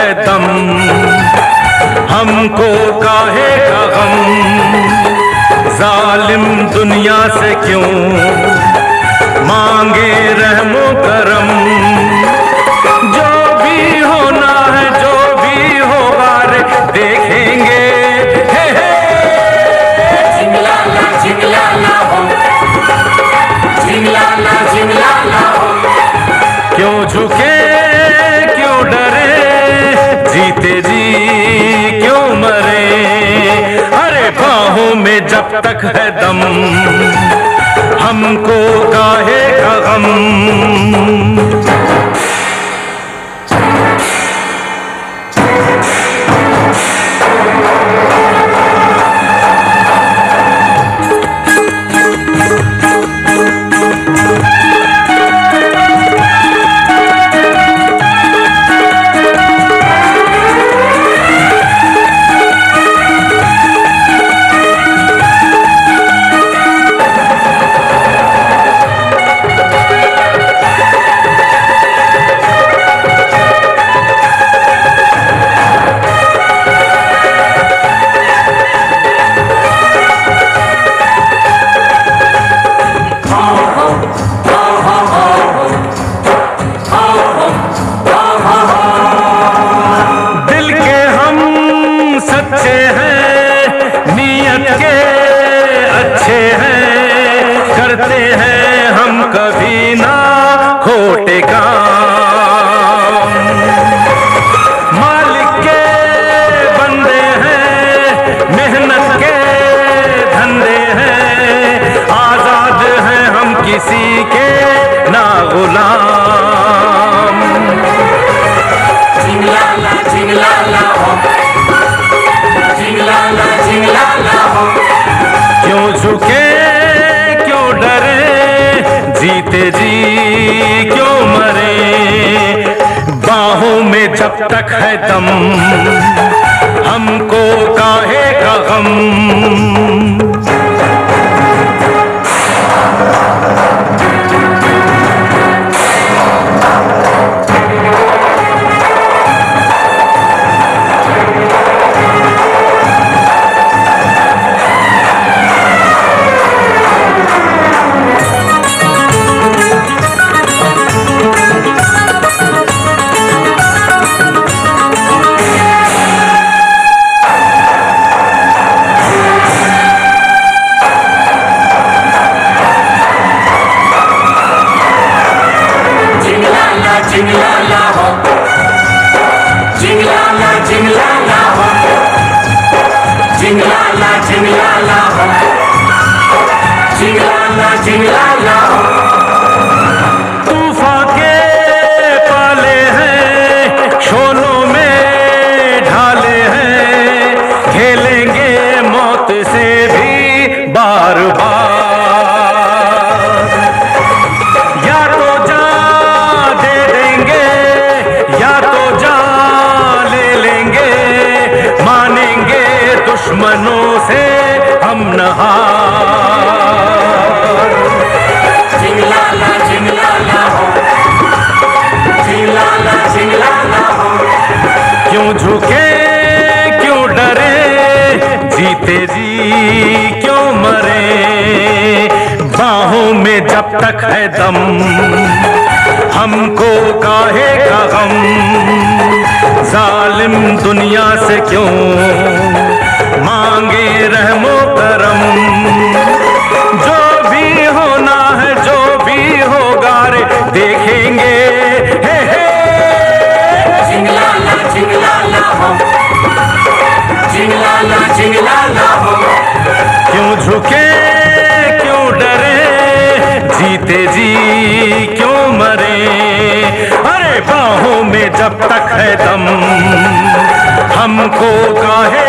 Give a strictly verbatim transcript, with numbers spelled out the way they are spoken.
है दम, हमको काहे का गम, जालिम दुनिया से क्यों मांगे रहमो करम। जो भी होना है जो भी होगा रे देखेंगे। हे हे जिंगलाला जिंगलाला हो, जिंगलाला जिंगलाला हो। क्यों झुके क्यों डरे, जीते जी क्यों मरे। अरे बाहों में जब तक है दम, हमको काहे का गम। करते हैं हम कभी ना खोटे काम, मालिक के बंदे हैं, मेहनत के धंधे हैं, आजाद हैं हम किसी के ना गुलाम। जिंगलाला जिंगलाला हो, जिंगलाला जिंगलाला हो। क्यों झुके क्यों डरे, जीते जी क्यों मरे। बाहों में जब तक है दम, हमको काहे का गम। जिंगलाला हो, जिंगलाला जिंगलाला हो, जिंगलाला जिंगलाला हो, जिंगलाला जिंगलाला हो। तूफान के पाले हैं, शोलों में ढाले हैं, खेलेंगे मौत से भी बार बार। दुश्मनों से हम नहार। जिंगलाला जिंगलाला हो, जिंगलाला जिंगलाला हो। क्यों झुके क्यों डरे, जीते जी क्यों मरे। बाहों में जब तक है दम, हमको काहे का गम। जालिम दुनिया से क्यों मांगे रहमो करम। जो भी होना है जो भी होगा रे देखेंगे। हे हे जिंगलाला जिंगलाला हो, जिंगलाला जिंगलाला हो। क्यों झुके क्यों डरे, जीते जी क्यों मरे। अरे बाहों में जब तक है दम, हमको काहे